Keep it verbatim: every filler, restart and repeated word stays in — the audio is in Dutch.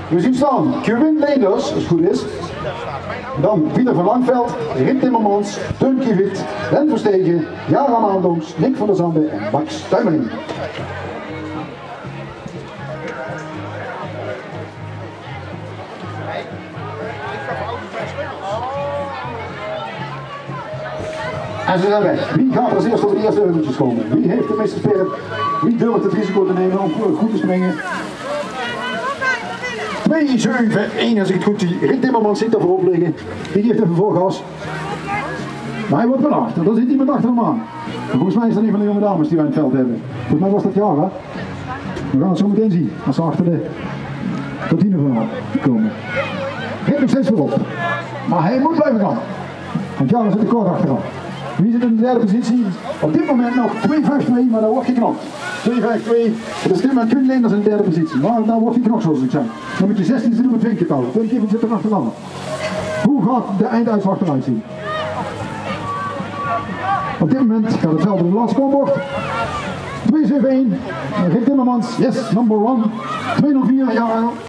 We zien staan Kevin Leenders, als het goed is. Dan Pieter van Langveld, Rip Timmermans, Teun Kiewit, Len Verstegen, Jara Maandongs, Nick van der Zanden en Max Tuimeling. En ze zijn weg. Wie gaat er als eerste over de eerste heuveltjes komen? Wie heeft de meeste spirit? Wie durft het risico te nemen om goed te springen? twee zeven één als ik het goed zie. Rick Timmermans zit daar voorop liggen. Die geeft even voorgas. Maar hij wordt bedacht. Er zit iemand achter hem aan. En volgens mij is dat een van de jonge dames die wij in het veld hebben. Volgens mij was dat Jara. We gaan het zo meteen zien. Als ze achter de kantine van komen. Rick nog steeds voorop. Maar hij moet blijven gaan. Want Jara zit er kort achteraan. Wie zit in de derde positie? Op dit moment nog twee vijf twee, maar dat wordt geknopt. twee vijf twee, dat is dit moment Quinn Leenders in de derde positie. Maar dan wordt geknopt zoals ik zei. Nummer zestien zit op het winkeltal. Twee keer zit er achteraan. Hoe gaat de einduitslag eruit zien? Op dit moment gaat het veld op de laatste scorebord. twee zeven één, Rick Timmermans, yes, number one. twee nul vier, ja.